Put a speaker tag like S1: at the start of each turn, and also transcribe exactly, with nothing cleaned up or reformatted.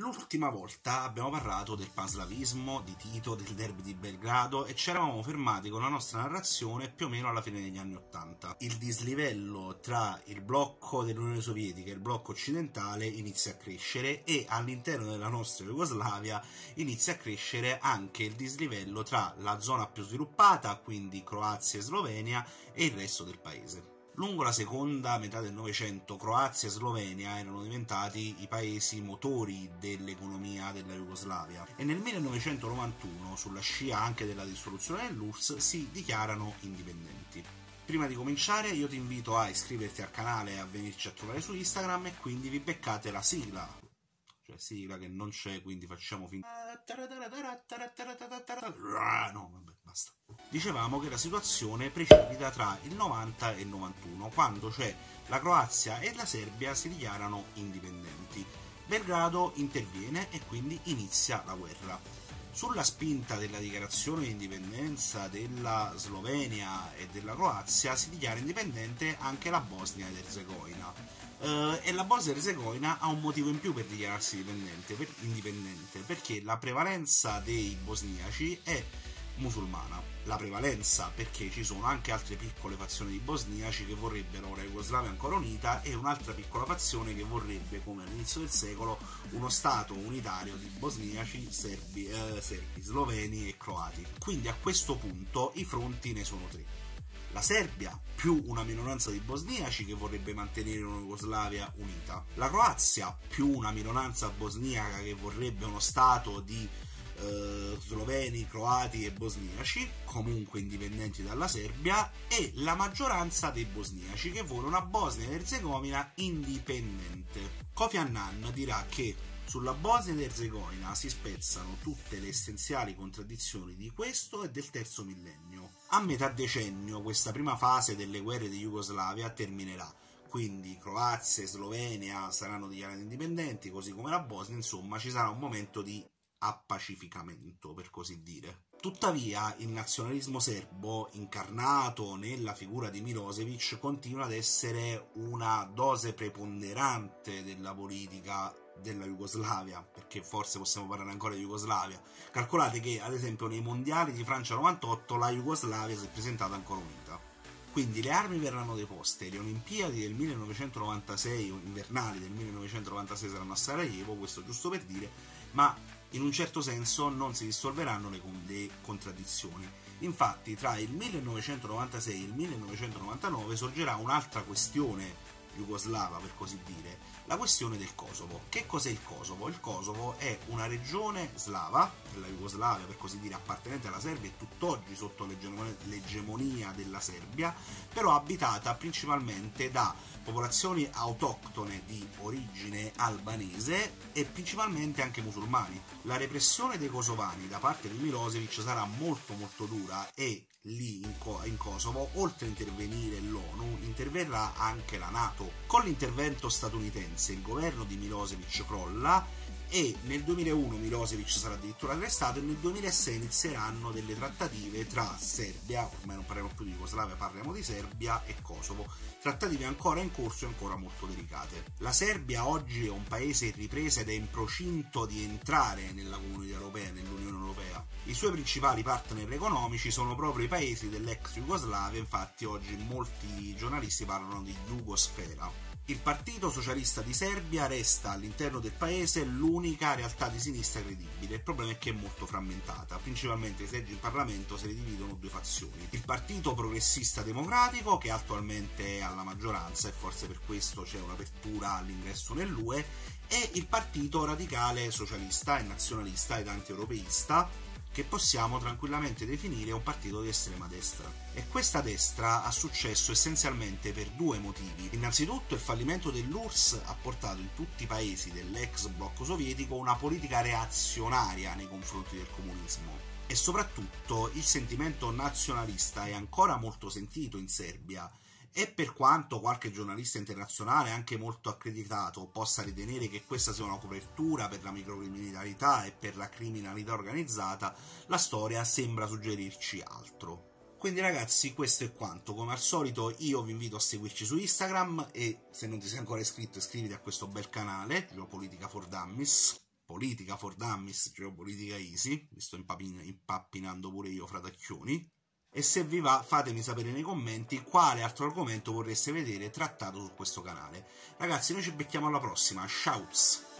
S1: L'ultima volta abbiamo parlato del panslavismo, di Tito, del derby di Belgrado e ci eravamo fermati con la nostra narrazione più o meno alla fine degli anni Ottanta. Il dislivello tra il blocco dell'Unione Sovietica e il blocco occidentale inizia a crescere e all'interno della nostra Jugoslavia inizia a crescere anche il dislivello tra la zona più sviluppata, quindi Croazia e Slovenia, e il resto del paese. Lungo la seconda metà del Novecento, Croazia e Slovenia erano diventati i paesi motori dell'economia della Jugoslavia e nel millenovecentonovantuno, sulla scia anche della dissoluzione dell'U R S S, si dichiarano indipendenti. Prima di cominciare io ti invito a iscriverti al canale e a venirci a trovare su Instagram e quindi vi beccate la sigla, cioè sigla che non c'è, quindi facciamo finta. No, vabbè, basta. Dicevamo che la situazione precipita tra il novanta e il novantuno, quando cioè la Croazia e la Serbia si dichiarano indipendenti. Belgrado interviene e quindi inizia la guerra. Sulla spinta della dichiarazione di indipendenza della Slovenia e della Croazia si dichiara indipendente anche la Bosnia ed Erzegovina. Uh, e la Bosnia ed Erzegovina ha un motivo in più per dichiararsi indipendente, per, indipendente perché la prevalenza dei bosniaci è musulmana. La prevalenza perché ci sono anche altre piccole fazioni di bosniaci che vorrebbero una Jugoslavia ancora unita e un'altra piccola fazione che vorrebbe, come all'inizio del secolo, uno stato unitario di bosniaci, serbi, eh, serbi, sloveni e croati. Quindi a questo punto i fronti ne sono tre. La Serbia più una minoranza di bosniaci che vorrebbe mantenere una Jugoslavia unita. La Croazia più una minoranza bosniaca che vorrebbe uno stato di Uh, sloveni, croati e bosniaci, comunque indipendenti dalla Serbia, e la maggioranza dei bosniaci che vuole una Bosnia ed Erzegovina indipendente. Kofi Annan dirà che sulla Bosnia ed Erzegovina si spezzano tutte le essenziali contraddizioni di questo e del terzo millennio. A metà decennio questa prima fase delle guerre di Jugoslavia terminerà. Quindi Croazia e Slovenia saranno dichiarate indipendenti, così come la Bosnia, insomma ci sarà un momento di appacificamento, per così dire. Tuttavia il nazionalismo serbo, incarnato nella figura di Milosevic, continua ad essere una dose preponderante della politica della Jugoslavia, perché forse possiamo parlare ancora di Jugoslavia. Calcolate che ad esempio nei mondiali di Francia novantotto la Jugoslavia si è presentata ancora unita. Quindi le armi verranno deposte, le Olimpiadi del millenovecentonovantasei, o invernali del millenovecentonovantasei, saranno a Sarajevo, questo giusto per dire, ma in un certo senso non si dissolveranno le, le contraddizioni. Infatti tra il millenovecentonovantasei e il millenovecentonovantanove sorgerà un'altra questione jugoslava, per così dire, la questione del Kosovo. Che cos'è il Kosovo? Il Kosovo è una regione slava, della Jugoslavia per così dire, appartenente alla Serbia e tutt'oggi sotto l'egemonia della Serbia, però abitata principalmente da popolazioni autoctone di origine albanese e principalmente anche musulmani. La repressione dei kosovani da parte di Milosevic sarà molto molto dura e lì in, Co in Kosovo, oltre a intervenire l'ONU, interverrà anche la NATO. Con l'intervento statunitense il governo di Milosevic crolla e nel duemilauno Milosevic sarà addirittura arrestato e nel duemilasei inizieranno delle trattative tra Serbia, ormai non parliamo più di Jugoslavia, parliamo di Serbia e Kosovo, trattative ancora in corso e ancora molto delicate. La Serbia oggi è un paese in ripresa ed è in procinto di entrare nella Comunità Europea, nell'Unione Europea. I suoi principali partner economici sono proprio i paesi dell'ex Jugoslavia, infatti oggi molti giornalisti parlano di Jugosfera. Il Partito Socialista di Serbia resta all'interno del paese l'unica realtà di sinistra credibile. Il problema è che è molto frammentata, principalmente i seggi in Parlamento se ne dividono due fazioni. Il Partito Progressista Democratico, che attualmente è alla maggioranza e forse per questo c'è un'apertura all'ingresso nell'U E, e il Partito Radicale Socialista e Nazionalista ed Antieuropeista, che possiamo tranquillamente definire un partito di estrema destra. E questa destra ha successo essenzialmente per due motivi. Innanzitutto il fallimento dell'U R S S ha portato in tutti i paesi dell'ex blocco sovietico una politica reazionaria nei confronti del comunismo. E soprattutto il sentimento nazionalista è ancora molto sentito in Serbia. E per quanto qualche giornalista internazionale, anche molto accreditato, possa ritenere che questa sia una copertura per la microcriminalità e per la criminalità organizzata, la storia sembra suggerirci altro. Quindi ragazzi, questo è quanto. Come al solito io vi invito a seguirci su Instagram e se non ti sei ancora iscritto iscriviti a questo bel canale, Geopolitica for Dummies. politica for dummies, geopolitica easy, mi sto impappin- impappinando pure io, fratacchioni. E se vi va fatemi sapere nei commenti quale altro argomento vorreste vedere trattato su questo canale. Ragazzi, noi ci becchiamo alla prossima, ciao!